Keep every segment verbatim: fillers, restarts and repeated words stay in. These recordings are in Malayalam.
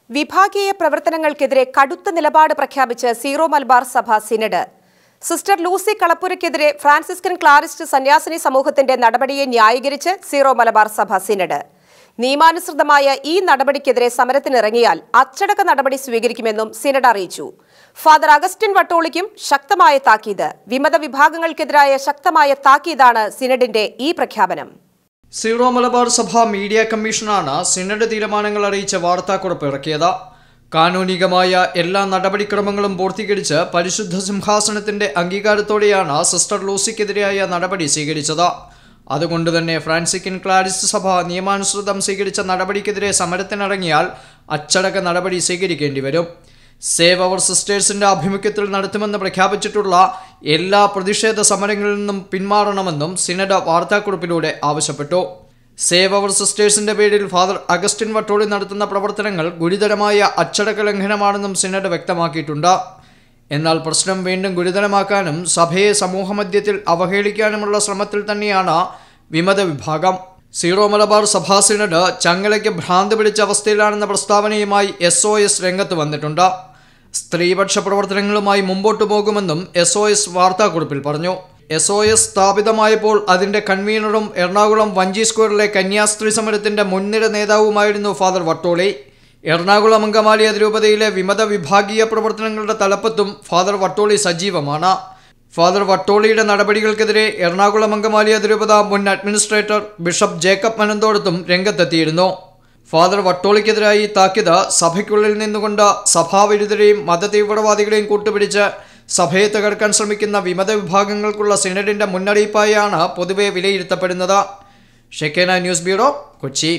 വിഭാഗീയ പ്രവർത്തനങ്ങൾക്കെതിരെ കടുത്ത നിലപാട് പ്രഖ്യാപിച്ച് സീറോ മലബാർ സഭ സിനഡ്. സിസ്റ്റർ ലൂസി കളപ്പുരയ്ക്കെതിരെ ഫ്രാൻസിസ്കൻ ക്ലാരിസ്റ്റ് സന്യാസിനി സമൂഹത്തിന്റെ നടപടിയെ ന്യായീകരിച്ച് സീറോ മലബാർ സഭ സിനഡ്. നിയമാനുസൃതമായ ഈ നടപടിക്കെതിരെ സമരത്തിനിറങ്ങിയാൽ അച്ചടക്ക നടപടി സ്വീകരിക്കുമെന്നും സിനഡ് അറിയിച്ചു. ഫാദർ അഗസ്റ്റിൻ വട്ടോളിക്കും ശക്തമായ താക്കീത്. വിമത വിഭാഗങ്ങൾക്കെതിരായ ശക്തമായ താക്കീതാണ് സിനഡിന്റെ ഈ പ്രഖ്യാപനം. സീറോ മലബാർ സഭ മീഡിയ കമ്മീഷനാണ് സിനഡ് തീരുമാനങ്ങൾ അറിയിച്ച വാർത്താക്കുറിപ്പ് ഇറക്കിയത്. കാനൂനികമായ എല്ലാ നടപടിക്രമങ്ങളും പൂർത്തീകരിച്ച് പരിശുദ്ധ സിംഹാസനത്തിന്റെ അംഗീകാരത്തോടെയാണ് സിസ്റ്റർ ലൂസിക്കെതിരായ നടപടി സ്വീകരിച്ചത്. അതുകൊണ്ട് തന്നെ ഫ്രാൻസിസ്കൻ ക്ലാരിസ്റ്റ് സഭ നിയമാനുസൃതം സ്വീകരിച്ച നടപടിക്കെതിരെ സമരത്തിനിറങ്ങിയാൽ അച്ചടക്ക നടപടി സ്വീകരിക്കേണ്ടി വരും. സേവ് അവർ സിസ്റ്റേഴ്സിന്റെ ആഭിമുഖ്യത്തിൽ നടത്തുമെന്ന് പ്രഖ്യാപിച്ചിട്ടുള്ള എല്ലാ പ്രതിഷേധ സമരങ്ങളിൽ നിന്നും പിന്മാറണമെന്നും സിനഡ് വാർത്താക്കുറിപ്പിലൂടെ ആവശ്യപ്പെട്ടു. സേവ് അവർ സിസ്റ്റേഴ്സിന്റെ പേരിൽ ഫാദർ അഗസ്റ്റിൻ വട്ടോളി നടത്തുന്ന പ്രവർത്തനങ്ങൾ ഗുരുതരമായ അച്ചടക്ക ലംഘനമാണെന്നും സിനഡ് വ്യക്തമാക്കിയിട്ടുണ്ട്. എന്നാൽ പ്രശ്നം വീണ്ടും ഗുരുതരമാക്കാനും സഭയെ സമൂഹമധ്യത്തിൽ അവഹേളിക്കാനുമുള്ള ശ്രമത്തിൽ തന്നെയാണ് വിമത വിഭാഗം. സീറോ മലബാർ സഭാ സിനഡ് ചങ്ങലയ്ക്ക് ഭ്രാന്ത് പിടിച്ച അവസ്ഥയിലാണെന്ന പ്രസ്താവനയുമായി എസ് ഒ എസ് രംഗത്ത് വന്നിട്ടുണ്ട്. സ്ത്രീപക്ഷ പ്രവർത്തനങ്ങളുമായി മുമ്പോട്ടു പോകുമെന്നും എസ് ഒ എസ് വാർത്താക്കുറിപ്പിൽ പറഞ്ഞു. എസ് ഒ എസ് സ്ഥാപിതമായപ്പോൾ അതിന്റെ കൺവീനറും എറണാകുളം വഞ്ചി സ്ക്വയറിലെ കന്യാസ്ത്രീ സമരത്തിന്റെ മുൻനിര നേതാവുമായിരുന്നു ഫാദർ വട്ടോളി. എറണാകുളം അങ്കമാലി അതിരൂപതയിലെ വിമത വിഭാഗീയ പ്രവർത്തനങ്ങളുടെ തലപ്പത്തും ഫാദർ വട്ടോളി സജീവമാണ്. ഫാദർ വട്ടോളിയുടെ നടപടികൾക്കെതിരെ എറണാകുളം അങ്കമാലി അതിരൂപത മുൻ അഡ്മിനിസ്ട്രേറ്റർ ബിഷപ്പ് ജേക്കബ് മനന്തോടത്തും രംഗത്തെത്തിയിരുന്നു. ഫാദർ വട്ടോളിക്കെതിരായി താക്കീത് സഭയ്ക്കുള്ളിൽ നിന്നുകൊണ്ട് സഭാവിരുദ്ധരെയും മതതീവ്രവാദികളെയും കൂട്ടുപിടിച്ച് സഭയെ തകർക്കാൻ ശ്രമിക്കുന്ന വിമത വിഭാഗങ്ങൾക്കുള്ള സിനഡിന്റെ മുന്നറിയിപ്പായാണ് പൊതുവെ വിലയിരുത്തപ്പെടുന്നത്. Shekinah news bureau, Kochi.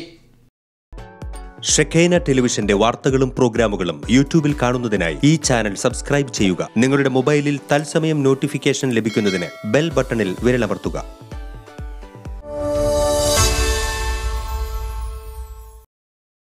Shekinah ടെലിവിഷന്റെ വാർത്തകളും പ്രോഗ്രാമുകളും യൂട്യൂബിൽ കാണുന്നതിനായി ഈ ചാനൽ സബ്സ്ക്രൈബ് ചെയ്യുക. നിങ്ങളുടെ മൊബൈലിൽ തത്സമയം നോട്ടിഫിക്കേഷൻ ലഭിക്കുന്നതിന് ബെൽ ബട്ടണിൽ വിരലമർത്തുക.